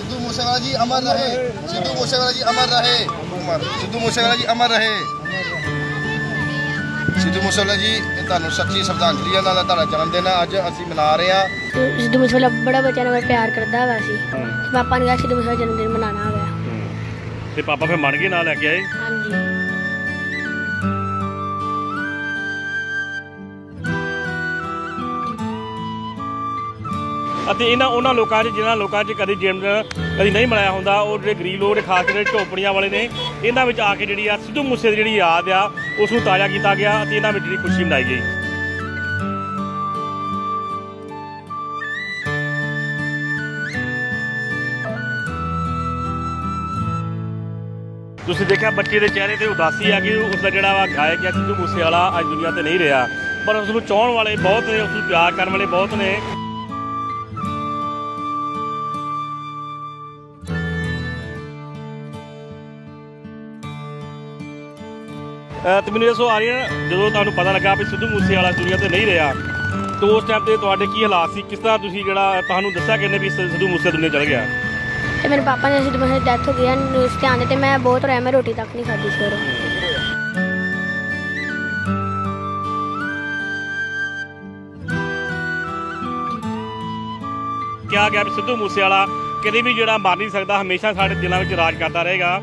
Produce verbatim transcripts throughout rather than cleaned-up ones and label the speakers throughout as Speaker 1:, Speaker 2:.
Speaker 1: सिद्धू मूसेवाला जी अमर रहे, सिद्धू मूसेवाला जी अमर रहे, सिद्धू मूसेवाला जी अमर रहे। सिद्धू मूसेवाला जी ਤੁਹਾਨੂੰ ਸੱਚੀ ਸ਼ਰਧਾਂਜਲੀ ਹੈ, ਨਾਲ ਤੁਹਾਡਾ ਜਨਮ ਦਿਨ ਅੱਜ ਅਸੀਂ ਮਨਾ ਰਹੇ ਹਾਂ।
Speaker 2: ਸਿੱਧੂ ਮੂਸੇਵਾਲਾ ਬੜਾ ਬੱਚਿਆਂ ਨਾਲ ਪਿਆਰ ਕਰਦਾ ਹੈਗਾ ਸੀ, ਪਾਪਾ ਨੇ ਕਿਹਾ ਸਿੱਧੂ ਮੂਸੇਵਾਲਾ ਜਨਮ ਦਿਨ ਮਨਾਉਣਾ ਹੈਗਾ
Speaker 3: ਤੇ ਪਾਪਾ ਫਿਰ ਮੰਨ ਕੇ ਨਾਲ ਲੈ ਕੇ ਆਏ।
Speaker 2: ਹਾਂਜੀ।
Speaker 3: ਅਤੇ ਇਹਨਾਂ ਉਹਨਾਂ ਲੋਕਾਂ 'ਚ ਜਿਨ੍ਹਾਂ ਲੋਕਾਂ 'ਚ ਕਦੀ ਜਨਮ ਦਿਨ ਕਦੀ ਨਹੀਂ ਮਨਾਇਆ ਹੁੰਦਾ, ਉਹ ਜਿਹੜੇ ਗਰੀਬ ਲੋਕ ਨੇ, ਖਾਸ ਕਰਕੇ ਝੋਪੜੀਆਂ ਵਾਲੇ ਨੇ, ਇਹਨਾਂ ਵਿੱਚ ਆ ਕੇ ਜਿਹੜੀ ਆ ਸਿੱਧੂ ਮੂਸੇ ਦੀ ਜਿਹੜੀ ਯਾਦ ਆ ਉਸ ਨੂੰ ਤਾਜ਼ਾ ਕੀਤਾ ਗਿਆ ਅਤੇ ਇਹਨਾਂ ਵਿੱਚ ਜਿਹੜੀ ਖੁਸ਼ੀ ਮਨਾਈ ਗਈ। ਤੁਸੀਂ ਦੇਖਿਆ ਬੱਚੇ ਦੇ ਚਿਹਰੇ ਤੇ ਉਦਾਸੀ ਆ ਗਈ, ਉਸ ਦਾ ਜਿਹੜਾ ਵਾ ਗਾਇਕ ਆ ਸਿੱਧੂ ਮੂਸੇਵਾਲਾ ਅੱਜ ਦੁਨੀਆ ਤੇ ਨਹੀਂ ਰਿਹਾ, ਪਰ ਉਸ ਨੂੰ ਚਾਹਣ ਵਾਲੇ ਬਹੁਤ ਨੇ, ਉਸ ਨੂੰ ਪਿਆਰ ਕਰਨ ਵਾਲੇ ਬਹੁਤ ਨੇ। ਤੇ ਮੈਨੂੰ ਇਹ ਸੋ ਆ ਰਹੀ ਹੈ, ਜਦੋਂ ਤੁਹਾਨੂੰ ਪਤਾ ਲੱਗਾ ਵੀ ਸਿੱਧੂ ਮੂਸੇਵਾਲਾ ਦੁਨੀਆ ਤੇ ਨਹੀਂ ਰਿਹਾ, ਤਾਂ ਉਸ ਟਾਈਮ ਤੇ ਤੁਹਾਡੇ ਕੀ ਹਾਲਾਤ ਸੀ, ਕਿਸ ਤਰ੍ਹਾਂ ਤੁਸੀਂ ਜਿਹੜਾ ਤੁਹਾਨੂੰ ਦੱਸਿਆ ਕਿੰਨੇ ਵੀ ਸਿੱਧੂ ਮੂਸੇ ਦੁਨੀਆ ਚਲ ਗਿਆ?
Speaker 2: ਤੇ ਮੇਰੇ ਪਾਪਾ ਨੇ ਸਿੱਧੂ ਮੂਸੇ ਦੀ ਡੈਥ ਹੋ ਗਈ ਨਿਊਜ਼ ਤੇ ਆਉਂਦੇ ਤੇ ਮੈਂ ਬਹੁਤ ਰੋਇਆ, ਮੈਂ ਰੋਟੀ ਤੱਕ ਨਹੀਂ ਖਾਧੀ ਸੀ।
Speaker 3: ਕਿਹਾ ਗਿਆ ਵੀ ਸਿੱਧੂ ਮੂਸੇਵਾਲਾ ਕਦੇ ਵੀ ਜਿਹੜਾ ਮਰ ਨਹੀਂ ਸਕਦਾ, ਹਮੇਸ਼ਾ ਸਾਡੇ ਦਿਲਾਂ ਵਿੱਚ ਰਾਜ ਕਰਦਾ ਰਹੇਗਾ।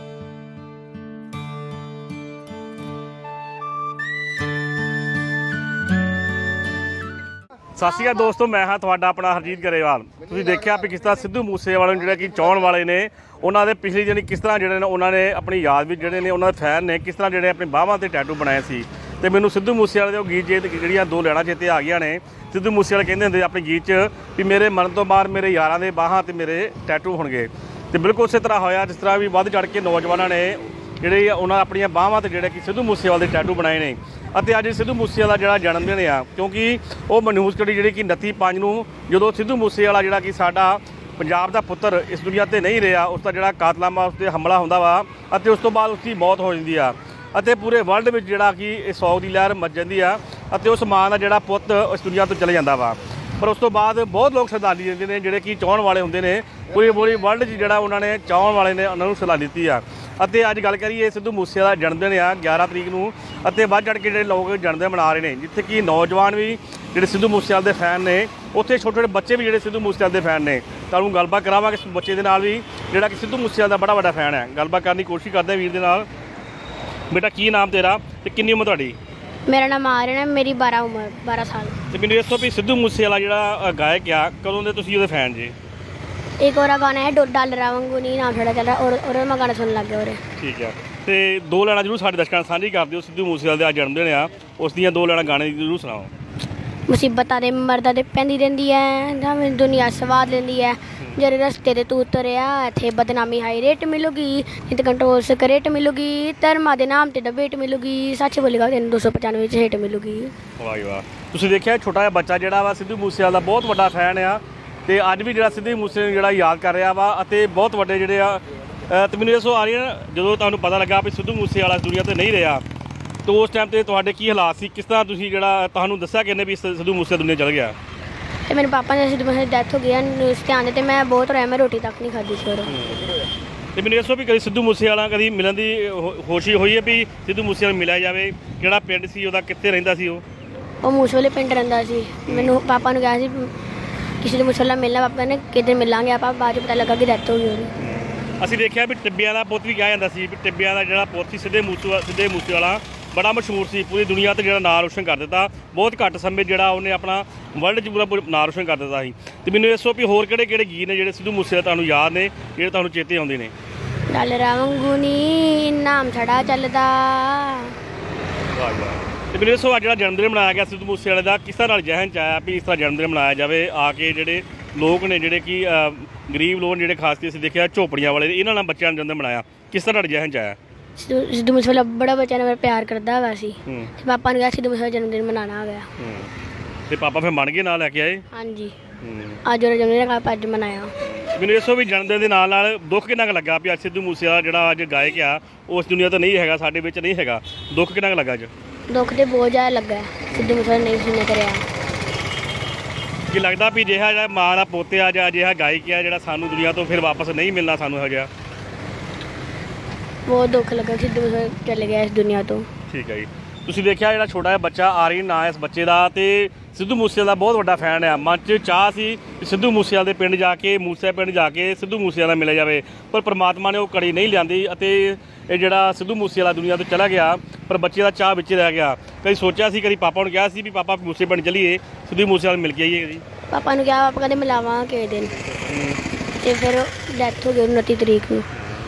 Speaker 3: ਸਤਿ ਸ਼੍ਰੀ ਅਕਾਲ ਦੋਸਤੋ, ਮੈਂ ਹਾਂ ਤੁਹਾਡਾ ਆਪਣਾ ਹਰਜੀਤ ਗਰੇਵਾਲ। ਤੁਸੀਂ ਦੇਖਿਆ ਵੀ ਕਿਸ ਤਰ੍ਹਾਂ ਸਿੱਧੂ ਮੂਸੇਵਾਲੇ ਨੂੰ ਜਿਹੜਾ ਕਿ ਚਾਹਣ ਵਾਲੇ ਨੇ, ਉਹਨਾਂ ਦੇ ਪਿਛਲੀ ਜਿਹੜੀ ਕਿਸ ਤਰ੍ਹਾਂ ਜਿਹੜੇ ਨੇ ਉਹਨਾਂ ਨੇ ਆਪਣੀ ਯਾਦ ਵਿੱਚ ਜਿਹੜੇ ਨੇ ਉਹਨਾਂ ਦੇ ਫੈਨ ਨੇ ਕਿਸ ਤਰ੍ਹਾਂ ਜਿਹੜੇ ਆਪਣੀ ਬਾਹਾਂ 'ਤੇ ਟੈਟੂ ਬਣਾਏ ਸੀ। ਅਤੇ ਮੈਨੂੰ ਸਿੱਧੂ ਮੂਸੇਵਾਲੇ ਦੇ ਉਹ ਗੀਤ ਚੇਤ ਜਿਹੜੀਆਂ ਦੋ ਲੈਣਾ ਚੇਤੇ ਆ ਗਈਆਂ ਨੇ। ਸਿੱਧੂ ਮੂਸੇਵਾਲੇ ਕਹਿੰਦੇ ਹੁੰਦੇ ਆਪਣੇ ਗੀਤ 'ਚ ਵੀ ਮੇਰੇ ਮਰਨ ਤੋਂ ਬਾਅਦ ਮੇਰੇ ਯਾਰਾਂ ਦੇ ਬਾਹਾਂ 'ਤੇ ਮੇਰੇ ਟੈਟੂ ਹੋਣਗੇ, ਅਤੇ ਬਿਲਕੁਲ ਉਸੇ ਤਰ੍ਹਾਂ ਹੋਇਆ ਜਿਸ ਤਰ੍ਹਾਂ ਵੀ ਵੱਧ ਚੜ੍ਹ ਕੇ ਨੌਜਵਾਨਾਂ ਨੇ ਜਿਹੜੇ ਉਹਨਾਂ ਆਪਣੀਆਂ ਬਾਹਾਂ 'ਤੇ ਜਿਹੜੇ ਕਿ ਸਿੱਧੂ ਮੂਸੇਵਾਲੇ ਦੇ ਟੈਟੂ ਬਣਾਏ ਨੇ। ਅਤੇ ਅੱਜ ਸਿੱਧੂ ਮੂਸੇਵਾਲਾ ਜਿਹੜਾ ਜਨਮ ਦਿਨ ਆ, ਕਿਉਂਕਿ ਉਹ ਮਨਹੂਸ ਕੜੀ ਜਿਹੜੀ ਕਿ ਉਨੱਤੀ ਪੰਜ ਨੂੰ ਜਦੋਂ ਸਿੱਧੂ ਮੂਸੇਵਾਲਾ ਜਿਹੜਾ ਕਿ ਸਾਡਾ ਪੰਜਾਬ ਦਾ ਪੁੱਤਰ ਇਸ ਦੁਨੀਆ 'ਤੇ ਨਹੀਂ ਰਿਹਾ, ਉਸ ਦਾ ਜਿਹੜਾ ਕਾਤਲਾਮਾ ਉਸ 'ਤੇ ਹਮਲਾ ਹੁੰਦਾ ਵਾ ਅਤੇ ਉਸ ਤੋਂ ਬਾਅਦ ਉਸ ਦੀ ਮੌਤ ਹੋ ਜਾਂਦੀ ਆ, ਅਤੇ ਪੂਰੇ ਵਰਲਡ ਵਿੱਚ ਜਿਹੜਾ ਕਿ ਇਹ ਸੋਗ ਦੀ ਲਹਿਰ ਮੱਚ ਜਾਂਦੀ ਆ, ਅਤੇ ਉਸ ਮਾਂ ਦਾ ਜਿਹੜਾ ਪੁੱਤ ਇਸ ਦੁਨੀਆ ਤੋਂ ਚਲੇ ਜਾਂਦਾ ਵਾ। ਪਰ ਉਸ ਤੋਂ ਬਾਅਦ ਬਹੁਤ ਲੋਕ ਸ਼ਰਧਾਂਜਲੀ ਦਿੰਦੇ ਨੇ ਜਿਹੜੇ ਕਿ ਚਾਹਣ ਵਾਲੇ ਹੁੰਦੇ ਨੇ, ਪੂਰੀ ਪੂਰੀ ਵਰਲਡ 'ਚ ਜਿਹੜਾ ਉਹਨਾਂ ਨੇ ਚਾਹਣ ਵਾਲੇ ਨੇ ਉਹਨਾਂ ਨੂੰ ਸਲਾਹ ਦਿੱਤੀ ਆ। ਅਤੇ ਅੱਜ ਗੱਲ ਕਰੀਏ ਸਿੱਧੂ ਮੂਸੇਵਾਲਾ ਜਨਮ ਦਿਨ ਆ ਗਿਆਰਾਂ ਤਰੀਕ ਨੂੰ, ਅਤੇ ਵੱਧ ਚੜ੍ਹ ਕੇ ਜਿਹੜੇ ਲੋਕ ਜਨਮ ਦਿਨ ਮਨਾ ਰਹੇ ਨੇ, ਜਿੱਥੇ ਕਿ ਨੌਜਵਾਨ ਵੀ ਜਿਹੜੇ ਸਿੱਧੂ ਮੂਸੇਵਾਲੇ ਦੇ ਫੈਨ ਨੇ, ਉੱਥੇ ਛੋਟੇ ਛੋਟੇ ਬੱਚੇ ਵੀ ਜਿਹੜੇ ਸਿੱਧੂ ਮੂਸੇਵਾਲੇ ਦੇ ਫੈਨ ਨੇ। ਤੁਹਾਨੂੰ ਗੱਲਬਾਤ ਕਰਾਵਾਂਗੇ ਇਸ ਬੱਚੇ ਦੇ ਨਾਲ ਵੀ ਜਿਹੜਾ ਕਿ ਸਿੱਧੂ ਮੂਸੇਵਾਲੇ ਦਾ ਬੜਾ ਵੱਡਾ ਫੈਨ ਹੈ। ਗੱਲਬਾਤ ਕਰਨ ਦੀ ਕੋਸ਼ਿਸ਼ ਕਰਦੇ ਵੀਰ ਦੇ ਨਾਲ। ਬੇਟਾ ਕੀ ਨਾਮ ਤੇਰਾ ਅਤੇ ਕਿੰਨੀ ਉਮਰ ਤੁਹਾਡੀ?
Speaker 2: ਮੇਰਾ ਨਾਮ ਆਰਿਅਨ ਹੈ, ਮੇਰੀ ਬਾਰਾਂ ਉਮਰ ਬਾਰਾਂ ਸਾਲ।
Speaker 3: ਅਤੇ ਮੈਨੂੰ ਦੱਸੋ ਵੀ ਸਿੱਧੂ ਮੂਸੇਵਾਲਾ ਜਿਹੜਾ ਗਾਇਕ ਆ, ਕਦੋਂ ਦੇ ਤੁਸੀਂ ਉਹਦੇ ਫੈਨ ਜੀ?
Speaker 2: एक और गाना है डॉलरा वांगू नहीं नाम छड़ा चल रहा, और और मैं गाना सुन लग गया। और
Speaker 3: ठीक है, तो दो लैना जरूर साढ़े दर्शकों साझी कर दिओ। सिद्धू मूसेवाले दा जन्मदिन आ, उस दियां दो लैना गाने जरूर सुनाओ।
Speaker 2: मुसीबतां दे मर्दां ते पैंदी रहिंदी है, दुनिया स्वाद लैंदी है, जेरे रस्ते ते तू तुरिया इत्थे बदनामी हाई रेट मिलूगी, नित कंट्रोल सिगरेट मिलूगी, धर्मा दे नाम ते डबेट मिलूगी, सच बोलेगा तेन दो सौ पचानवे च हेट मिलूगी।
Speaker 3: वाह वाह, तुसीं देखिआ छोटा जिहा बच्चा जिहड़ा वा सिद्धू मूसेवाले दा बहुत वड्डा फैन आ, ਤੇ ਅੱਜ ਵੀ ਜਿਹੜਾ ਸਿੱਧੂ ਮੂਸੇ ਨੂੰ ਜਿਹੜਾ ਯਾਦ ਕਰ ਰਿਹਾ ਵਾ, ਅਤੇ ਬਹੁਤ ਵੱਡੇ ਜਿਹੜੇ ਆ। ਅਤੇ ਮੈਨੂੰ ਦੱਸੋ ਆ ਰਹੀ ਹੈ, ਜਦੋਂ ਤੁਹਾਨੂੰ ਪਤਾ ਲੱਗਾ ਵੀ ਸਿੱਧੂ ਮੂਸੇਵਾਲਾ ਦੁਨੀਆ 'ਤੇ ਨਹੀਂ ਰਿਹਾ, ਤਾਂ ਉਸ ਟਾਈਮ 'ਤੇ ਤੁਹਾਡੇ ਕੀ ਹਾਲਾਤ ਸੀ, ਕਿਸ ਤਰ੍ਹਾਂ ਤੁਸੀਂ ਜਿਹੜਾ ਤੁਹਾਨੂੰ ਦੱਸਿਆ ਕਿੰਨੇ ਵੀ ਸਿੱਧੂ ਮੂਸੇ ਦੁਨੀਆ ਚਲ ਗਿਆ?
Speaker 2: ਤੇ ਮੇਰੇ ਪਾਪਾ ਨੇ ਸਿੱਧੂ ਮੂਸੇ ਦੀ ਡੈਥ ਹੋ ਗਈ ਨਿਊਜ਼ ਤੇ ਆਉਂਦੇ ਤੇ ਮੈਂ ਬਹੁਤ ਰੋਇਆ, ਮੈਂ ਰੋਟੀ ਤੱਕ ਨਹੀਂ ਖਾਧੀ ਸੀ।
Speaker 3: ਅਤੇ ਮੈਨੂੰ ਦੱਸੋ ਵੀ ਕਦੀ ਸਿੱਧੂ ਮੂਸੇਵਾਲਾ ਕਦੀ ਮਿਲਣ ਦੀ ਖੁਸ਼ੀ ਹੋਈ ਹੈ ਵੀ ਸਿੱਧੂ ਮੂਸੇਵਾਲਾ ਮਿਲਿਆ ਜਾਵੇ? ਕਿਹੜਾ ਪਿੰਡ ਸੀ ਉਹਦਾ, ਕਿੱਥੇ ਰਹਿੰਦਾ ਸੀ ਉਹ?
Speaker 2: ਉਹ ਮੂਸੇਵਾਲੇ ਪਿੰਡ ਰਹਿੰਦਾ ਸੀ। ਮੈਨੂੰ ਪਾਪਾ ਨੂੰ ਕਿਹਾ ਸੀ ਕਿਸੇ ਨੂੰ ਮੂਸੇਵਾਲਾ ਮਿਲਣਾ, ਪਾਪਾ ਨੇ ਕਿੱਧਰ ਮਿਲਾਂਗੇ, ਆਪਾਂ ਬਾਅਦ 'ਚ ਪਤਾ ਲੱਗਾ ਕਿ ਡੈਥ ਹੋ ਗਈ ਉਹਦੀ।
Speaker 3: ਅਸੀਂ ਦੇਖਿਆ ਵੀ ਟਿੱਬਿਆਂ ਦਾ ਪੁੱਤ ਵੀ ਕਿਹਾ ਜਾਂਦਾ ਸੀ, ਵੀ ਟਿੱਬਿਆਂ ਦਾ ਜਿਹੜਾ ਪੁੱਤ ਸੀ ਸਿੱਧੇ ਮੂਸੇ ਸਿੱਧੇ ਮੂਸੇਵਾਲਾ ਬੜਾ ਮਸ਼ਹੂਰ ਸੀ, ਪੂਰੀ ਦੁਨੀਆ 'ਤੇ ਜਿਹੜਾ ਨਾਂ ਰੋਸ਼ਨ ਕਰ ਦਿੱਤਾ। ਬਹੁਤ ਘੱਟ ਸਮੇਂ ਜਿਹੜਾ ਉਹਨੇ ਆਪਣਾ ਵਰਲਡ 'ਚ ਪੂਰਾ ਨਾਂ ਰੋਸ਼ਨ ਕਰ ਦਿੱਤਾ ਸੀ। ਅਤੇ ਮੈਨੂੰ ਦੱਸੋ ਵੀ ਹੋਰ ਕਿਹੜੇ ਕਿਹੜੇ ਗੀਤ ਨੇ ਜਿਹੜੇ ਸਿੱਧੂ ਮੂਸੇਵਾਲੇ ਤੁਹਾਨੂੰ ਯਾਦ ਨੇ, ਜਿਹੜੇ ਤੁਹਾਨੂੰ ਚੇਤੇ ਆਉਂਦੇ ਨੇ?
Speaker 2: ਡਾਲਰਾਂ ਵਾਂਗੂ ਨੀ ਨਾਮ ਛੜਾ ਚੱਲਦਾ।
Speaker 3: ਵਾਹ ਵਾਹ। ਅਤੇ ਮੈਨੂੰ ਦੱਸੋ ਅੱਜ ਜਿਹੜਾ ਜਨਮ ਦਿਨ ਮਨਾਇਆ ਗਿਆ ਸਿੱਧੂ ਮੂਸੇਵਾਲੇ ਦਾ, ਕਿਸ ਤਰ੍ਹਾਂ ਨਾਲ ਜ਼ਹਿਨ 'ਚ ਆਇਆ ਵੀ ਇਸ ਤਰ੍ਹਾਂ ਜਨਮ ਦਿਨ ਮਨਾਇਆ ਜਾਵੇ? ਆ ਕੇ ਜਿਹੜੇ ਲੋਕ ਨੇ ਜਿਹੜੇ ਕਿ ਗਰੀਬ ਲੋਕ ਜਿਹੜੇ ਖਾਸ ਕੇ ਅਸੀਂ ਦੇਖਿਆ ਝੋਪੜੀਆਂ ਵਾਲੇ, ਇਹਨਾਂ ਨਾਲ ਬੱਚਿਆਂ ਨੇ ਜਨਮ ਦਿਨ ਮਨਾਇਆ, ਕਿਸ ਤਰ੍ਹਾਂ ਜ਼ਹਿਨ 'ਚ ਆਇਆ?
Speaker 2: ਸਿੱਧੂ ਮੂਸੇਵਾਲਾ ਬੜਾ ਬੱਚਿਆਂ ਨਾਲ ਪਿਆਰ ਕਰਦਾ ਹੈਗਾ ਸੀ, ਤੇ ਪਾਪਾ ਨੇ ਕਿਹਾ ਸਿੱਧੂ ਮੂਸੇਵਾਲਾ ਜਨਮ ਦਿਨ ਮਨਾਉਣਾ ਹੈਗਾ,
Speaker 3: ਤੇ ਪਾਪਾ ਫਿਰ ਮੰਨ ਕੇ ਨਾਲ ਲੈ ਕੇ ਆਏ?
Speaker 2: ਹਾਂਜੀ, ਅੱਜ ਉਹਦਾ ਜਨਮ ਦਿਨ ਅੱਜ ਮਨਾਇਆ।
Speaker 3: ਮੈਨੂੰ ਦੱਸੋ ਵੀ ਜਨਮ ਦਿਨ ਦੇ ਨਾਲ ਨਾਲ ਦੁੱਖ ਕਿੰਨਾ ਕੁ ਲੱਗਾ ਵੀ ਅੱਜ ਸਿੱਧੂ ਮੂਸੇਵਾਲਾ ਜਿਹੜਾ ਅੱਜ ਗਾਇਕ ਆ ਉਸ ਦੁਨੀਆ ਤੋਂ ਨਹੀਂ ਹੈਗਾ, ਸਾਡੇ ਵਿੱਚ ਨਹੀਂ ਹੈਗਾ, ਦੁੱਖ ਕਿੰਨਾ ਕੁ ਲੱਗਾ ਅੱਜ?
Speaker 2: ਦੁੱਖ ਤੇ ਬਹੁਤ ਜ਼ਿਆਦਾ ਲੱਗਾ, ਸਿੱਧੂ ਮੂਸੇਵਾਲਾ ਨਹੀਂ ਸੁਣਿਆ ਕਰਿਆ।
Speaker 3: ਕਿ ਲੱਗਦਾ ਵੀ ਜਿਹੜਾ ਜਿਹੜਾ ਮਾਂ ਦਾ ਪੋਤਿਆ ਜਾਂ ਅਜਿਹਾ ਗਾਇਕ ਆ ਜਿਹੜਾ ਸਾਨੂੰ ਦੁਨੀਆ ਤੋਂ ਫਿਰ ਵਾਪਸ ਨਹੀਂ ਮਿਲਣਾ ਸਾਨੂੰ ਇਹੋ ਜਿਹਾ?
Speaker 2: ਬਹੁਤ ਦੁੱਖ ਲੱਗਾ ਸਿੱਧੂ ਮੂਸੇ ਚਲੇ ਗਿਆ ਇਸ ਦੁਨੀਆ ਤੋਂ।
Speaker 3: ਠੀਕ ਹੈ ਜੀ। ਤੁਸੀਂ ਦੇਖਿਆ ਜਿਹੜਾ ਛੋਟਾ ਜਿਹਾ ਬੱਚਾ ਆਰੀਨ ਨਾਂ ਇਸ ਬੱਚੇ ਦਾ, ਤੇ ਸਿੱਧੂ ਮੂਸੇਵਾਲੇ ਦਾ ਬਹੁਤ ਵੱਡਾ ਫੈਨ ਆ। ਮਨ 'ਚ ਚਾਹ ਸੀ ਕਿ ਸਿੱਧੂ ਮੂਸੇਵਾਲੇ ਦੇ ਪਿੰਡ ਜਾ ਕੇ, ਮੂਸੇ ਪਿੰਡ ਜਾ ਕੇ ਸਿੱਧੂ ਮੂਸੇਵਾਲਾ ਮਿਲਿਆ ਜਾਵੇ, ਪਰ ਪ੍ਰਮਾਤਮਾ ਨੇ ਉਹ ਕੜੀ ਨਹੀਂ ਲਿਆਂਦੀ ਅਤੇ ਇਹ ਜਿਹੜਾ ਸਿੱਧੂ ਮੂਸੇਵਾਲਾ ਦੁਨੀਆ ਤੋਂ ਚਲਾ ਗਿਆ, ਪਰ ਬੱਚੇ ਦਾ ਚਾਹ ਵਿੱਚ ਰਹਿ ਗਿਆ। ਕਦੀ ਸੋਚਿਆ ਸੀ, ਕਦੀ ਪਾਪਾ ਨੂੰ ਕਿਹਾ ਸੀ ਵੀ ਪਾਪਾ ਮੂਸੇ ਪਿੰਡ ਚੱਲੀਏ, ਸਿੱਧੂ ਮੂਸੇਵਾਲੇ ਮਿਲ ਕੇ ਆਈਏ? ਕਦੀ
Speaker 2: ਪਾਪਾ ਨੂੰ ਕਿਹਾ, ਪਾਪਾ ਕਹਿੰਦੇ ਮਿਲਾਵਾਂ ਕਿਸੇ ਦਿਨ, ਤੇ ਫਿਰ ਡੈਥ ਹੋ ਗਈ ਉਨੱਤੀ ਤਰੀਕ ਨੂੰ।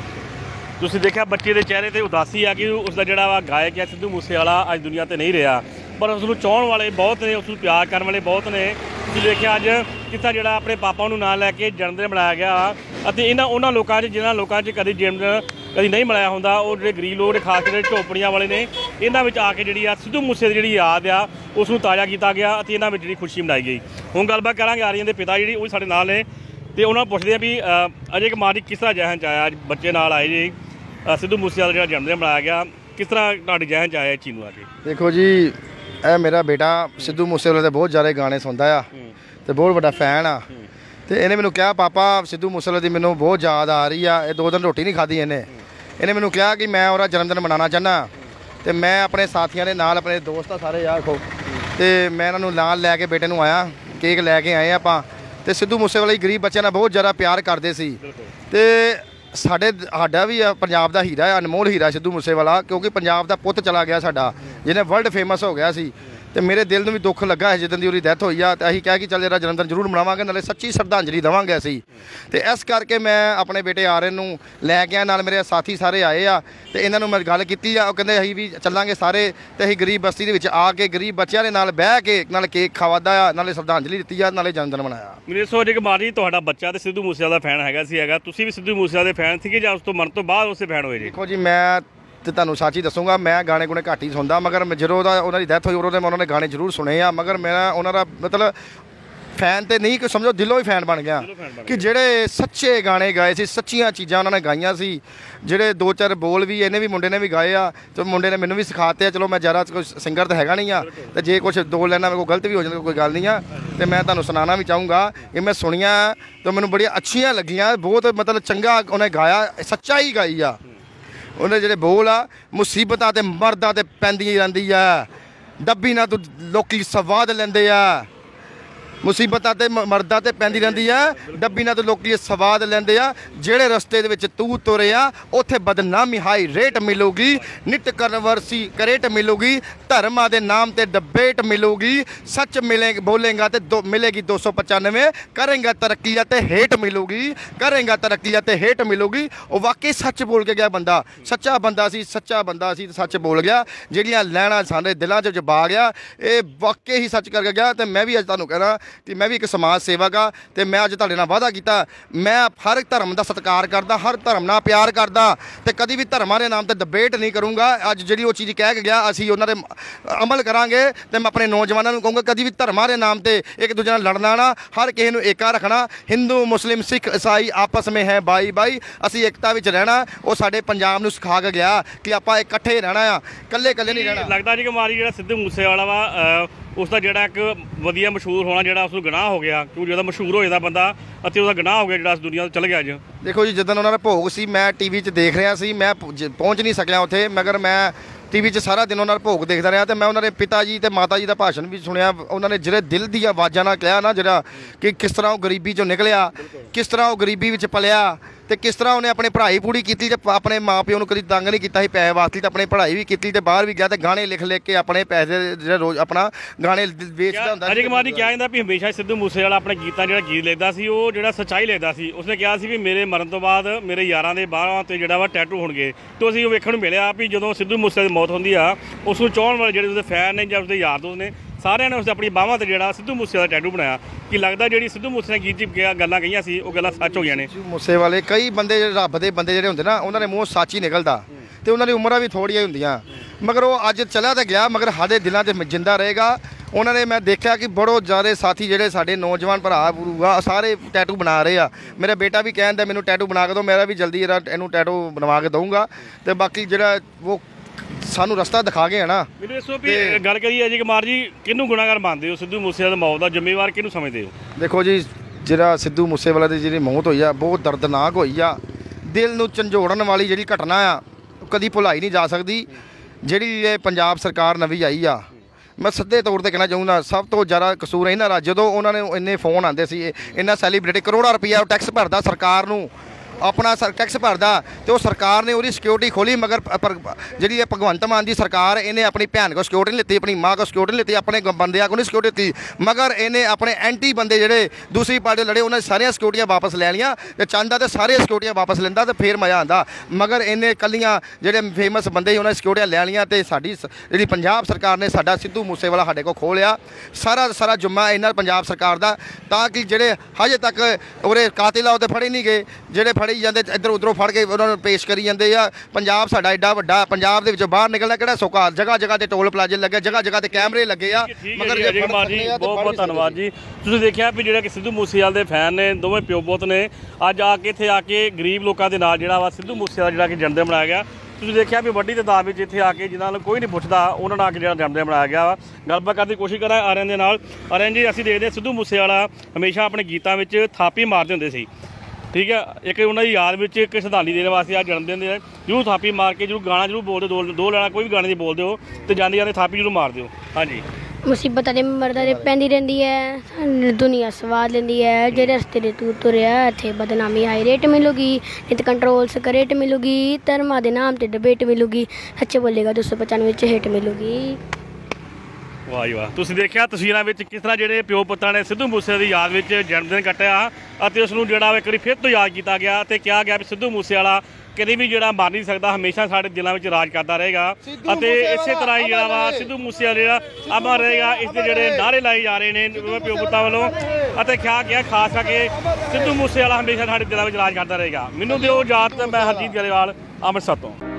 Speaker 3: ਤੁਸੀਂ ਦੇਖਿਆ ਬੱਚੇ ਦੇ ਚਿਹਰੇ ਤੇ ਉਦਾਸੀ ਆ ਕਿ ਉਸ ਦਾ ਜਿਹੜਾ ਵਾ ਗਾਇਕ ਹੈ ਸਿੱਧੂ ਮੂਸੇਵਾਲਾ ਅੱਜ ਦੁਨੀਆ ਤੇ ਨਹੀਂ ਰਿਹਾ, ਪਰ ਉਸ ਨੂੰ ਚਾਹਣ ਵਾਲੇ ਬਹੁਤ ਨੇ, ਉਸ ਨੂੰ ਪਿਆਰ ਕਰਨ ਵਾਲੇ ਬਹੁਤ ਨੇ। ਤੁਸੀਂ ਦੇਖਿਆ ਅੱਜ ਕਿੱਥਾ ਜਿਹੜਾ ਆਪਣੇ ਪਾਪਾ ਨੂੰ ਨਾਂ ਲੈ ਕੇ ਜਨਮ ਦਿਨ ਮਨਾਇਆ ਗਿਆ, ਅਤੇ ਇਹਨਾਂ ਉਹਨਾਂ ਲੋਕਾਂ 'ਚ ਜਿਨ੍ਹਾਂ ਲੋਕਾਂ 'ਚ ਕਦੀ ਜਨਮ ਦਿਨ ਕਦੀ ਨਹੀਂ ਮਨਾਇਆ ਹੁੰਦਾ, ਉਹ ਜਿਹੜੇ ਗਰੀਬ ਲੋਕ ਖਾਸ ਕਰਕੇ ਝੋਪੜੀਆਂ ਵਾਲੇ ਨੇ, ਇਹਨਾਂ ਵਿੱਚ ਆ ਕੇ ਜਿਹੜੀ ਆ ਸਿੱਧੂ ਮੂਸੇ ਦੀ ਜਿਹੜੀ ਯਾਦ ਆ ਉਸ ਨੂੰ ਤਾਜ਼ਾ ਕੀਤਾ ਗਿਆ ਅਤੇ ਇਹਨਾਂ ਵਿੱਚ ਜਿਹੜੀ ਖੁਸ਼ੀ ਮਨਾਈ ਗਈ। ਹੁਣ ਗੱਲਬਾਤ ਕਰਾਂਗੇ ਆਰੀਅਨ ਦੇ ਪਿਤਾ ਜਿਹੜੀ ਉਹ ਸਾਡੇ ਨਾਲ ਨੇ, ਤੇ ਉਹਨਾਂ ਨੂੰ ਪੁੱਛਦੇ ਆ ਵੀ ਅਜੇ ਕੁਮਾਰ ਜੀ ਕਿਸ ਤਰ੍ਹਾਂ ਜਹਨ 'ਚ ਆਇਆ? ਅੱਜ ਬੱਚੇ ਨਾਲ ਆਏ ਜੀ, ਸਿੱਧੂ ਮੂਸੇਵਾਲਾ ਜਿਹੜਾ ਜਨਮ ਦਿਨ ਮਨਾਇਆ ਗਿਆ, ਕਿਸ ਤਰ੍ਹਾਂ ਤੁਹਾਡੇ ਜਹਨ 'ਚ ਆਇਆ ਇਹ ਚੀਜ਼ ਨੂੰ ਆ ਕੇ?
Speaker 1: ਦੇਖੋ ਜੀ, ਇਹ ਮੇਰਾ ਬੇਟਾ ਸਿੱਧੂ ਮੂਸੇਵਾਲੇ ਦੇ ਬਹੁਤ ਜ਼ਿਆਦਾ ਗਾਣੇ ਸੁਣਦਾ ਆ ਤੇ ਬਹੁਤ ਵੱਡਾ ਫੈਨ ਆ, ਤੇ ਇਹਨੇ ਮੈਨੂੰ ਕਿਹਾ ਪਾਪਾ ਸਿੱਧੂ ਮੂਸੇਵਾਲੇ ਦੀ ਮੈਨੂੰ ਬਹੁਤ ਯਾਦ ਆ ਰਹੀ ਆ। ਇਹ ਦੋ ਦਿਨ ਰੋਟੀ ਨਹੀਂ ਖਾਧੀ ਇਹਨੇ। ਇਹਨੇ ਮੈਨੂੰ ਕਿਹਾ ਕਿ ਮੈਂ ਉਹਦਾ ਜਨਮ ਦਿਨ ਮਨਾਉਣਾ ਚਾਹੁੰਦਾ, ਤੇ ਮੈਂ ਆਪਣੇ ਸਾਥੀਆਂ ਦੇ ਨਾਲ, ਆਪਣੇ ਦੋਸਤ ਆ ਸਾਰੇ ਯਾਰ ਖੋ, ਤੇ ਮੈਂ ਇਹਨਾਂ ਨੂੰ ਨਾਲ ਲੈ ਕੇ ਬੇਟੇ ਨੂੰ ਆਇਆ, ਕੇਕ ਲੈ ਕੇ ਆਏ ਆਪਾਂ। ਤੇ ਸਿੱਧੂ ਮੂਸੇਵਾਲੇ ਗਰੀਬ ਬੱਚਿਆਂ ਨਾਲ ਬਹੁਤ ਜ਼ਿਆਦਾ ਪਿਆਰ ਕਰਦੇ ਸੀ, ਤੇ ਸਾਡੇ ਸਾਡਾ ਵੀ ਪੰਜਾਬ ਦਾ ਹੀਰਾ ਹੈ, ਅਨਮੋਲ ਹੀਰਾ ਸਿੱਧੂ ਮੂਸੇਵਾਲਾ, ਕਿਉਂਕਿ ਪੰਜਾਬ ਦਾ ਪੁੱਤ ਚਲਾ ਗਿਆ ਸਾਡਾ, ਜਿਹਨੇ ਵਰਲਡ ਫੇਮਸ ਹੋ ਗਿਆ ਸੀ। ਤੇ ਮੇਰੇ ਦਿਲ ਨੂੰ ਵੀ ਦੁੱਖ ਲੱਗਾ ਹੈ ਜਿੱਦਣ ਦੀ ਉਹਦੀ ਡੈਥ ਹੋਈ ਆ, ਤੇ ਅਸੀਂ ਕਿਹਾ ਕਿ ਚੱਲ ਇਹਦਾ ਜਨਮ ਦਿਨ ਜ਼ਰੂਰ ਮਨਾਵਾਂਗੇ, ਨਾਲੇ ਸੱਚੀ ਸ਼ਰਧਾਂਜਲੀ ਦੇਵਾਂਗੇ ਅਸੀਂ। ਤੇ ਇਸ ਕਰਕੇ ਮੈਂ ਆਪਣੇ ਬੇਟੇ ਆਰਿਅਨ ਨੂੰ ਲੈ ਕੇ ਆ, ਨਾਲ ਮੇਰੇ ਸਾਥੀ ਸਾਰੇ ਆਏ ਆ, ਤੇ ਇਹਨਾਂ ਨੂੰ ਮੈਂ ਗੱਲ ਕੀਤੀ ਆ, ਉਹ ਕਹਿੰਦੇ ਅਸੀਂ ਵੀ ਚੱਲਾਂਗੇ ਸਾਰੇ, ਤੇ ਅਸੀਂ ਗਰੀਬ ਬਸਤੀ ਦੇ ਵਿੱਚ ਆ ਕੇ ਗਰੀਬ ਬੱਚਿਆਂ ਦੇ ਨਾਲ ਬਹਿ ਕੇ ਨਾਲ ਕੇਕ ਖਵਾਦਾ ਆ, ਨਾਲੇ ਸ਼ਰਧਾਂਜਲੀ ਦਿੱਤੀ ਆ, ਨਾਲੇ ਜਨਮ ਦਿਨ ਮਨਾਇਆ।
Speaker 3: ਮੇਰੇ ਸੋਚ ਕਿ ਮਾਰੀ ਤੁਹਾਡਾ ਬੱਚਾ ਤੇ ਸਿੱਧੂ ਮੂਸੇਵਾਲਾ ਦਾ ਫੈਨ ਹੈਗਾ ਸੀ ਹੈਗਾ, ਤੁਸੀਂ ਵੀ ਸਿੱਧੂ ਮੂਸੇਵਾਲੇ ਦੇ ਫੈਨ ਸੀਗੇ ਜਾਂ ਉਸ ਤੋਂ ਮਰਨ ਤੋਂ ਬਾਅਦ ਉਸੇ ਫੈਨ ਹੋਏ ਜੀ?
Speaker 1: ਦੇਖੋ ਜੀ, ਮੈਂ ਤੇ ਤੁਹਾਨੂੰ ਸੱਚ ਹੀ ਦੱਸੂਗਾ, ਮੈਂ ਗਾਣੇ ਗੁਣੇ ਘੱਟ ਹੀ ਸੁਣਦਾ, ਮਗਰ ਜਦੋਂ ਉਹਦਾ ਉਹਨਾਂ ਦੀ ਡੈਥ ਹੋਈ ਉਦੋਂ ਦੇ ਮੈਂ ਉਹਨਾਂ ਦੇ ਗਾਣੇ ਜ਼ਰੂਰ ਸੁਣੇ ਆ, ਮਗਰ ਮੇਰਾ ਉਹਨਾਂ ਦਾ ਮਤਲਬ ਫੈਨ ਤੇ ਨਹੀਂ ਕਿ ਸਮਝੋ ਦਿਲੋਂ ਹੀ ਫੈਨ ਬਣ ਗਿਆ, ਕਿ ਜਿਹੜੇ ਸੱਚੇ ਗਾਣੇ ਗਾਏ ਸੀ, ਸੱਚੀਆਂ ਚੀਜ਼ਾਂ ਉਹਨਾਂ ਨੇ ਗਾਈਆਂ ਸੀ, ਜਿਹੜੇ ਦੋ ਚਾਰ ਬੋਲ ਵੀ ਇਹਨੇ ਵੀ ਮੁੰਡੇ ਨੇ ਵੀ ਗਾਏ ਆ, ਤੇ ਮੁੰਡੇ ਨੇ ਮੈਨੂੰ ਵੀ ਸਿਖਾਤੇ ਆ। ਚਲੋ ਮੈਂ ਜ਼ਿਆਦਾ ਕੋਈ ਸਿੰਗਰ ਤਾਂ ਹੈਗਾ ਨਹੀਂ ਆ, ਤੇ ਜੇ ਕੁਛ ਦੋ ਲੈਣਾ ਮੇਰੇ ਕੋਲ ਗਲਤ ਵੀ ਹੋ ਜਾਂਦਾ ਕੋਈ ਗੱਲ ਨਹੀਂ ਆ, ਤੇ ਮੈਂ ਤੁਹਾਨੂੰ ਸੁਣਾਉਣਾ ਵੀ ਚਾਹੂੰਗਾ। ਇਹ ਮੈਂ ਸੁਣੀਆਂ ਤਾਂ ਮੈਨੂੰ ਬੜੀਆਂ ਅੱਛੀਆਂ ਲੱਗੀਆਂ, ਬਹੁਤ ਮਤਲਬ ਚੰਗਾ ਉਹਨੇ ਗਾਇਆ, ਸੱਚਾ ਹੀ ਗਾਈ ਆ ਉਹਨੇ। ਜਿਹੜੇ ਬੋਲ ਆ, ਮੁਸੀਬਤਾਂ ਤੇ ਮਰਦਾਂ ਤੇ ਪੈਂਦੀ ਰਹਿੰਦੀ ਆ, ਡੱਬੀ ਨਾਲ ਤੂੰ ਲੋਕੀ ਸਵਾਦ ਲੈਂਦੇ ਆ, ਮੁਸੀਬਤਾਂ ਤੇ ਮਰਦਾਂ ਤੇ ਪੈਂਦੀ ਰਹਿੰਦੀ ਆ, ਡੱਬੀ ਨਾਲ ਤੇ ਲੋਕੀ ਸਵਾਦ ਲੈਂਦੇ ਆ, ਜਿਹੜੇ ਰਸਤੇ ਦੇ ਵਿੱਚ ਤੂੰ ਤੁਰਿਆ ਉੱਥੇ ਬਦਨਾਮੀ ਹਾਈ ਰੇਟ ਮਿਲੂਗੀ, ਨਿਤ ਕਨਵਰਸੀ ਕਰੇਟ ਮਿਲੂਗੀ, ਧਰਮਾਂ ਦੇ ਨਾਮ ਤੇ ਡਬੇਟ ਮਿਲੂਗੀ, ਸੱਚ ਮਿਲੇ ਬੋਲੇਗਾ ਤੇ ਦੋ ਮਿਲੇਗੀ ਦੋ ਸੌ ਪਚਾਨਵੇਂ, ਕਰੇਗਾ ਤਰੱਕੀ ਅਤੇ ਹੇਟ ਮਿਲੂਗੀ, ਕਰੇਗਾ ਤਰੱਕੀ ਅਤੇ ਹੇਟ ਮਿਲੂਗੀ। ਉਹ ਵਾਕਈ ਸੱਚ ਬੋਲ ਕੇ ਗਿਆ ਬੰਦਾ, ਸੱਚਾ ਬੰਦਾ ਸੀ, ਸੱਚਾ ਬੰਦਾ ਸੀ ਤੇ ਸੱਚ ਬੋਲ ਗਿਆ, ਜਿਹੜੀਆਂ ਲੈਣਾ ਸਾਡੇ ਦਿਲਾਂ 'ਚ ਜਬਾ ਗਿਆ, ਇਹ ਵਾਕਈ ਹੀ ਸੱਚ ਕਰਕੇ ਗਿਆ। ਤੇ ਮੈਂ ਵੀ ਅੱਜ ਤੁਹਾਨੂੰ ਕਹਿਣਾ ਕਿ ਮੈਂ ਵੀ ਇੱਕ ਸਮਾਜ ਸੇਵਕ ਆ, ਤੇ ਮੈਂ ਅੱਜ ਤੁਹਾਡੇ ਨਾਲ ਵਾਅਦਾ ਕੀਤਾ, ਮੈਂ ਹਰ ਧਰਮ ਦਾ ਸਤਿਕਾਰ ਕਰਦਾ, ਹਰ ਧਰਮ ਨਾਲ ਪਿਆਰ ਕਰਦਾ, ਤੇ ਕਦੀ ਵੀ ਧਰਮਾਂ ਦੇ ਨਾਮ ਤੇ ਡਿਬੇਟ ਨਹੀਂ ਕਰੂੰਗਾ। ਅੱਜ ਜਿਹੜੀ ਉਹ ਚੀਜ਼ ਕਹਿ ਕੇ ਗਿਆ ਅਸੀਂ ਉਹਨਾਂ ਦੇ ਅਮਲ ਕਰਾਂਗੇ, ਤੇ ਮੈਂ ਆਪਣੇ ਨੌਜਵਾਨਾਂ ਨੂੰ ਕਹੂੰਗਾ ਕਦੀ ਵੀ ਧਰਮਾਂ ਦੇ ਨਾਮ ਤੇ ਇੱਕ ਦੂਜੇ ਨਾਲ ਲੜਨਾ ਨਾ, ਹਰ ਕਿਸੇ ਨੂੰ ਏਕਾ ਰੱਖਣਾ। ਹਿੰਦੂ ਮੁਸਲਿਮ ਸਿੱਖ ਈਸਾਈ ਆਪਸ ਵਿੱਚ ਹੈ ਬਾਈ ਬਾਈ, ਅਸੀਂ ਏਕਤਾ ਵਿੱਚ ਰਹਿਣਾ। ਉਹ ਸਾਡੇ ਪੰਜਾਬ ਨੂੰ ਸਿਖਾ ਕੇ ਗਿਆ ਕਿ ਆਪਾਂ ਇਕੱਠੇ ਰਹਿਣਾ ਆ, ਇਕੱਲੇ ਇਕੱਲੇ ਨਹੀਂ ਰਹਿਣਾ।
Speaker 3: ਲੱਗਦਾ ਜੀ ਕਿ ਮਾਰੀ ਜਿਹੜਾ ਸਿੱਧੂ ਮੂਸੇਵਾਲਾ ਵਾ ਉਸ ਦਾ ਜਿਹੜਾ ਇੱਕ ਵਧੀਆ ਮਸ਼ਹੂਰ ਹੋਣਾ ਜਿਹੜਾ ਉਸ ਨੂੰ ਗੁਨਾਹ ਹੋ ਗਿਆ, ਕਿਉਂਕਿ ਜਦੋਂ ਮਸ਼ਹੂਰ ਹੋ ਜਾਂਦਾ ਬੰਦਾ ਅਤੇ ਉਹਦਾ ਗੁਨਾਹ ਹੋ ਗਿਆ ਜਿਹੜਾ ਇਸ ਦੁਨੀਆ ਤੋਂ ਚਲ ਗਿਆ ਅੱਜ।
Speaker 1: ਦੇਖੋ ਜੀ, ਜਦੋਂ ਉਹਨਾਂ ਦਾ ਭੋਗ ਸੀ ਮੈਂ ਟੀ ਵੀ 'ਚ ਦੇਖ ਰਿਹਾ ਸੀ, ਮੈਂ ਪਹੁੰਚ ਨਹੀਂ ਸਕਿਆ ਉੱਥੇ, ਮਗਰ ਮੈਂ ਟੀ ਵੀ 'ਚ ਸਾਰਾ ਦਿਨ ਉਹਨਾਂ ਦਾ ਭੋਗ ਦੇਖਦਾ ਰਿਹਾ, ਤੇ ਮੈਂ ਉਹਨਾਂ ਦੇ ਪਿਤਾ ਜੀ ਤੇ ਮਾਤਾ ਜੀ ਦਾ ਭਾਸ਼ਣ ਵੀ ਸੁਣਿਆ। ਉਹਨਾਂ ਨੇ ਜਿਹੜੇ ਦਿਲ ਦੀਆਂ ਆਵਾਜ਼ਾਂ ਨਾਲ ਕਿਹਾ ਨਾ, ਜਿਹੜਾ ਕਿ ਕਿਸ ਤਰ੍ਹਾਂ ਉਹ ਗਰੀਬੀ 'ਚੋਂ ਨਿਕਲਿਆ, ਕਿਸ ਤਰ੍ਹਾਂ ਉਹ ਗਰੀਬੀ ਵਿੱਚ ਪਲਿਆ, ਤੇ ਕਿਸ ਤਰ੍ਹਾਂ ਉਹਨੇ ਆਪਣੀ ਪੜ੍ਹਾਈ ਪੂਰੀ ਕੀਤੀ, ਤੇ ਆਪਣੇ ਮਾਂ ਪਿਓ ਨੂੰ ਕਦੀ ਤੰਗ ਨਹੀਂ ਕੀਤਾ ਸੀ ਪੈਸੇ ਵਾਸਤੇ, ਤੇ ਆਪਣੀ ਪੜ੍ਹਾਈ ਵੀ ਕੀਤੀ, ਤੇ ਬਾਹਰ ਵੀ ਗਿਆ, ਤੇ ਗਾਣੇ ਲਿਖ ਲਿਖ ਕੇ ਆਪਣੇ ਪੈਸੇ ਜਿਹੜੇ ਰੋਜ਼ ਆਪਣਾ ਗਾਣੇ ਵੇਚਦਾ ਹੁੰਦਾ।
Speaker 3: ਅਜੇ ਕੁਮਾਰ ਜੀ ਕਿਹਾ ਜਾਂਦਾ ਵੀ ਹਮੇਸ਼ਾ ਸਿੱਧੂ ਮੂਸੇਵਾਲਾ ਆਪਣੇ ਗੀਤਾਂ ਜਿਹੜਾ ਗੀਤ ਲਿਖਦਾ ਸੀ ਉਹ ਜਿਹੜਾ ਸੱਚਾਈ ਲਿਖਦਾ ਸੀ। ਉਸਨੇ ਕਿਹਾ ਸੀ ਵੀ ਮੇਰੇ ਮਰਨ ਤੋਂ ਬਾਅਦ ਮੇਰੇ ਯਾਰਾਂ ਦੇ ਬਾਹਾਂ ਤੇ ਜਿਹੜਾ ਵਾ ਟੈਟੂ ਹੋਣਗੇ, ਤੇ ਅਸੀਂ ਉਹ ਵੇਖਣ ਨੂੰ ਮਿਲਿਆ ਵੀ ਜਦੋਂ ਸਿੱਧੂ ਮੂਸੇਵਾਲੇ ਦੀ ਮੌਤ ਹੁੰਦੀ ਆ, ਉਸ ਨੂੰ ਚਾਹਣ ਵਾਲੇ ਜਿਹੜੇ ਉਸਦੇ ਫੈਨ ਨੇ ਜਾਂ ਉਸਦੇ ਯਾਰ ਦੋਸਤ ਨੇ, ਸਾਰਿਆਂ ਨੇ ਉਸ ਆਪਣੀ ਬਾਹਾਂ ਤੇ ਜਿਹੜਾ ਸਿੱਧੂ ਮੂਸੇਵਾਲਾ ਦਾ ਟੈਟੂ ਬਣਾਇਆ। ਕੀ ਲੱਗਦਾ ਜਿਹੜੀ ਸਿੱਧੂ ਮੂਸੇਵਾਲੇ ਗੀਤ 'ਚ ਗੱਲਾਂ ਕਹੀਆਂ ਸੀ ਉਹ ਗੱਲਾਂ ਸੱਚ ਹੋ ਗਈਆਂ ਨੇ?
Speaker 1: ਮੂਸੇਵਾਲੇ ਕਈ ਬੰਦੇ ਰੱਬ ਦੇ ਬੰਦੇ ਜਿਹੜੇ ਹੁੰਦੇ ਨਾ, ਉਹਨਾਂ ਦੇ ਮੂੰਹ ਸੱਚ ਹੀ ਨਿਕਲਦਾ, ਤੇ ਉਹਨਾਂ ਦੀ ਉਮਰਾਂ ਵੀ ਥੋੜ੍ਹੀਆਂ ਹੀ ਹੁੰਦੀਆਂ, ਮਗਰ ਉਹ ਅੱਜ ਚਲਾ ਤਾਂ ਗਿਆ, ਮਗਰ ਸਾਡੇ ਦਿਲਾਂ 'ਚ ਜਿੰਦਾ ਰਹੇਗਾ। ਉਹਨਾਂ ਨੇ ਮੈਂ ਦੇਖਿਆ ਕਿ ਬਹੁਤ ਜ਼ਿਆਦਾ ਸਾਥੀ ਜਿਹੜੇ ਸਾਡੇ ਨੌਜਵਾਨ ਭਰਾ ਆ ਸਾਰੇ ਟੈਟੂ ਬਣਾ ਰਹੇ ਆ। ਮੇਰਾ ਬੇਟਾ ਵੀ ਕਹਿੰਦਾ ਮੈਨੂੰ ਟੈਟੂ ਬਣਾ ਕੇ ਦਿਓ, ਮੇਰਾ ਵੀ ਜਲਦੀ ਇਹਦਾ ਇਹਨੂੰ ਟੈਟੂ ਬਣਵਾ ਕੇ ਦਊਂਗਾ। ਤੇ ਬਾਕੀ ਜਿਹੜਾ ਉਹ ਸਾਨੂੰ ਰਸਤਾ ਦਿਖਾ ਗਏ ਆ ਨਾ।
Speaker 3: ਮੈਨੂੰ ਦੱਸੋ ਵੀ ਗੱਲ ਕਰੀਏ ਅਜੇ ਕੁਮਾਰ ਜੀ, ਕਿਹਨੂੰ ਗੁਨਾਹਗਾਰ ਮੰਨਦੇ ਹੋ? ਸਿੱਧੂ ਮੂਸੇਵਾਲੇ ਦੀ ਮੌਤ ਦਾ ਜ਼ਿੰਮੇਵਾਰ ਕਿਹਨੂੰ ਸਮਝਦੇ ਹੋ?
Speaker 1: ਦੇਖੋ ਜੀ, ਜਿਹੜਾ ਸਿੱਧੂ ਮੂਸੇਵਾਲਾ ਦੀ ਜਿਹੜੀ ਮੌਤ ਹੋਈ ਆ ਬਹੁਤ ਦਰਦਨਾਕ ਹੋਈ ਆ। ਦਿਲ ਨੂੰ ਝੰਜੋੜਨ ਵਾਲੀ ਜਿਹੜੀ ਘਟਨਾ ਆ ਕਦੀ ਭੁਲਾਈ ਨਹੀਂ ਜਾ ਸਕਦੀ। ਜਿਹੜੀ ਇਹ ਪੰਜਾਬ ਸਰਕਾਰ ਨਵੀਂ ਆਈ ਆ, ਮੈਂ ਸਿੱਧੇ ਤੌਰ ਤੇ ਕਹਿਣਾ ਚਾਹੁੰਦਾ ਸਭ ਤੋਂ ਜ਼ਿਆਦਾ ਕਸੂਰ ਇਹਨਾਂ ਦਾ। ਜਦੋਂ ਉਹਨਾਂ ਨੇ ਇੰਨੇ ਫੋਨ ਆਉਂਦੇ ਸੀ, ਇਹਨਾਂ ਸੈਲੀਬ੍ਰਿਟੀ ਕਰੋੜਾਂ ਰੁਪਈਆ ਉਹ ਟੈਕਸ ਭਰਦਾ ਸਰਕਾਰ ਨੂੰ, ਆਪਣਾ ਸਰ ਟੈਕਸ ਭਰਦਾ, ਤੇ ਉਹ ਸਰਕਾਰ ਨੇ ਉਹਦੀ ਸਿਕਿਉਰਿਟੀ ਖੋਲੀ। ਮਗਰ ਜਿਹੜੀ ਇਹ ਭਗਵੰਤ ਮਾਨ ਦੀ ਸਰਕਾਰ, ਇਹਨੇ ਆਪਣੀ ਭੈਣ ਕੋ ਸਿਕਿਉਰਿਟੀ ਨਹੀਂ ਲਿੱਤੀ, ਆਪਣੀ ਮਾਂ ਕੋ ਸਿਕਿਉਰਿਟੀ ਨਹੀਂ ਲਿੱਤੀ, ਆਪਣੇ ਬੰਦਿਆਂ ਕੋ ਨਹੀਂ ਸਿਕਿਉਰਿਟੀ ਦਿੱਤੀ। ਮਗਰ ਇਹਨੇ ਆਪਣੇ ਐਂਟੀ ਬੰਦੇ ਜਿਹੜੇ ਦੂਸਰੀ ਪਾਰਟੀ ਲੜੇ, ਉਹਨਾਂ ਦੀ ਸਾਰੀਆਂ ਸਿਕਿਉਰਿਟੀਆਂ ਵਾਪਸ ਲੈ ਲਈਆਂ। ਤੇ ਚਾਹੁੰਦਾ ਤੇ ਸਾਰੀਆਂ ਸਿਕਿਉਰਿਟੀਆਂ ਵਾਪਸ ਲੈਂਦਾ ਤੇ ਫੇਰ ਮਜ਼ਾ ਆਉਂਦਾ। ਮਗਰ ਇਹਨੇ ਇਕੱਲੀਆਂ ਜਿਹੜੇ ਫੇਮਸ ਬੰਦੇ ਉਹਨਾਂ ਦੀ ਸਿਕਿਉਰਿਟੀਆਂ ਲੈ ਲਈਆਂ। ਤੇ ਸਾਡੀ ਜਿਹੜੀ ਪੰਜਾਬ ਸਰਕਾਰ ਨੇ ਸਾਡਾ ਸਿੱਧੂ ਮੂਸੇਵਾਲਾ ਸਾਡੇ ਕੋਲ ਖੋਹ ਲਿਆ। ਸਾਰਾ ਸਾਰਾ ਜੁਮਾ ਇਹਨਾਂ ਪੰਜਾਬ ਸਰਕਾਰ ਦਾ, ਤਾਂ ਕਿ ਜਿਹੜੇ ਹਜੇ ਤੱਕ ਉਹਦੇ ਕਾਤਿਲ ਆ ਉਹ ਤੇ ਫੜੇ ਨਹੀਂ ਗਏ, ਜਿਹੜੇ ਫੜੇ ਜਾਂਦੇ ਇੱਧਰ ਉੱਧਰੋਂ ਫੜ ਕੇ ਉਹਨਾਂ ਨੂੰ ਪੇਸ਼ ਕਰੀ ਜਾਂਦੇ ਆ। ਪੰਜਾਬ ਸਾਡਾ ਐਡਾ ਵੱਡਾ, ਪੰਜਾਬ ਦੇ ਵਿੱਚੋਂ ਬਾਹਰ ਨਿਕਲਣਾ ਕਿਹੜਾ ਸੌਖਾ। ਜਗ੍ਹਾ ਜਗ੍ਹਾ ਤੇ ਟੋਲ ਪਲਾਜ਼ੇ ਲੱਗੇ, ਜਗ੍ਹਾ ਜਗ੍ਹਾ ਤੇ ਕੈਮਰੇ ਲੱਗੇ ਆ।
Speaker 3: ਮਗਰ ਜੀ ਬਹੁਤ ਬਹੁਤ ਧੰਨਵਾਦ ਜੀ। ਤੁਸੀਂ ਦੇਖਿਆ ਵੀ ਜਿਹੜਾ ਕਿ ਸਿੱਧੂ ਮੂਸੇਵਾਲੇ ਦੇ ਫੈਨ ਨੇ, ਦੋਵੇਂ ਪਿਓ ਪੁੱਤ ਨੇ, ਅੱਜ ਆ ਕੇ ਇੱਥੇ ਆ ਕੇ ਗਰੀਬ ਲੋਕਾਂ ਦੇ ਨਾਲ ਜਿਹੜਾ ਵਾ ਸਿੱਧੂ ਮੂਸੇਵਾਲਾ ਜਿਹੜਾ ਕਿ ਜਨਮ ਦਿਨ ਮਨਾਇਆ ਗਿਆ। ਤੁਸੀਂ ਦੇਖਿਆ ਵੀ ਵੱਡੀ ਤਾਦਾਦ ਵਿੱਚ ਇੱਥੇ ਆ ਕੇ ਜਿਨ੍ਹਾਂ ਨੂੰ ਕੋਈ ਨਹੀਂ ਪੁੱਛਦਾ, ਉਹਨਾਂ ਨਾਲ ਆ ਕੇ ਜਿਹੜਾ ਜਨਮ ਦਿਨ ਮਨਾਇਆ ਗਿਆ ਵਾ। ਗੱਲਬਾਤ ਕਰਨ ਦੀ ਕੋਸ਼ਿਸ਼ ਕਰਾਂ ਆਰਿਆਂ ਦੇ ਨਾਲ। ਆਰਿਆਂ ਜੀ, ਅਸੀਂ ਦੇਖਦੇ ਸਿੱਧੂ ਮੂਸੇਵਾਲਾ ਹਮੇਸ਼ਾ ਆਪਣੇ ਗੀਤਾਂ ਵਿੱਚ ਥਾਪੀ ਮਾਰਦੇ ਹੁੰਦੇ ਸੀ, ਠੀਕ ਹੈ। ਇੱਕ ਉਹਨਾਂ ਦੀ ਯਾਦ ਵਿੱਚ ਇੱਕ ਸ਼ਰਧਾਂਜਲੀ ਦੇਣ ਵਾਸਤੇ ਅੱਜ ਜਨਮ ਦਿਨ ਦੇ ਜ਼ਰੂਰ ਥਾਪੀ ਮਾਰ ਕੇ ਜ਼ਰੂਰ ਗਾਣਾ ਜ਼ਰੂਰ ਬੋਲਦੇ, ਦੋ ਦੋ ਲੈਣਾ ਕੋਈ ਵੀ ਗਾਣੇ ਦੀ ਬੋਲਦੇ ਹੋ ਤੇ ਜਾਂਦੇ ਜਾਂਦੇ ਥਾਪੀ ਜ਼ਰੂਰ ਮਾਰ ਦਿਓ। ਹਾਂਜੀ।
Speaker 2: ਮੁਸੀਬਤਾਂ ਦੇ ਮਰਦਾਂ ਦੇ ਪੈਂਦੀ ਰਹਿੰਦੀ ਹੈ, ਦੁਨੀਆ ਸਵਾਦ ਲੈਂਦੀ ਹੈ। ਜਿਹੜੇ ਰਸਤੇ ਦੇ ਤੂੰ ਤੁਰਿਆ, ਇੱਥੇ ਬਦਨਾਮੀ ਹਾਈ ਰੇਟ ਮਿਲੂਗੀ, ਨਿਤ ਕੰਟਰੋਲ ਸਕਰੇਟ ਮਿਲੂਗੀ, ਧਰਮਾਂ ਦੇ ਨਾਮ ਤੇ ਡਿਬੇਟ ਮਿਲੂਗੀ, ਸੱਚੇ ਬੋਲੇਗਾ ਦੋ ਸੌ ਪਚਾਨਵੇਂ ਚ ਹਿੱਟ ਮਿਲੂਗੀ।
Speaker 3: ਵਾਹ ਜੀ ਵਾਹ। ਤੁਸੀਂ ਦੇਖਿਆ ਤਸਵੀਰਾਂ ਵਿੱਚ ਕਿਸ ਤਰ੍ਹਾਂ ਜਿਹੜੇ ਪਿਓ ਪੁੱਤਾਂ ਨੇ ਸਿੱਧੂ ਮੂਸੇਵਾਲੇ ਦੀ ਯਾਦ ਵਿੱਚ ਜਨਮ ਦਿਨ ਕੱਟਿਆ ਅਤੇ ਉਸ ਨੂੰ ਜਿਹੜਾ ਇੱਕ ਵਾਰੀ ਫਿਰ ਤੋਂ ਯਾਦ ਕੀਤਾ ਗਿਆ ਤੇ ਕਿਹਾ ਗਿਆ ਵੀ ਸਿੱਧੂ ਮੂਸੇਵਾਲਾ ਕਦੇ ਵੀ ਜਿਹੜਾ ਮਰ ਨਹੀਂ ਸਕਦਾ, ਹਮੇਸ਼ਾ ਸਾਡੇ ਦਿਲਾਂ ਵਿੱਚ ਰਾਜ ਕਰਦਾ ਰਹੇਗਾ। ਅਤੇ ਇਸੇ ਤਰ੍ਹਾਂ ਹੀ ਜਿਹੜਾ ਵਾ ਸਿੱਧੂ ਮੂਸੇਵਾਲਾ ਜਿਹੜਾ ਅਮਰ ਰਹੇਗਾ। ਇਸ ਦੇ ਜਿਹੜੇ ਨਾਅਰੇ ਲਾਏ ਜਾ ਰਹੇ ਨੇ ਪਿਓ ਪੁੱਤਾਂ ਵੱਲੋਂ ਅਤੇ ਕਿਹਾ ਗਿਆ ਖਾਸ ਕਰਕੇ ਸਿੱਧੂ ਮੂਸੇਵਾਲਾ ਹਮੇਸ਼ਾ ਸਾਡੇ ਦਿਲਾਂ ਵਿੱਚ ਰਾਜ ਕਰਦਾ ਰਹੇਗਾ। ਮੈਨੂੰ ਦਿਓ ਇਜਾਜ਼ਤ, ਮੈਂ ਹਰਜੀਤ ਗਰੇਵਾਲ ਅੰਮ੍ਰਿਤਸਰ ਤੋਂ।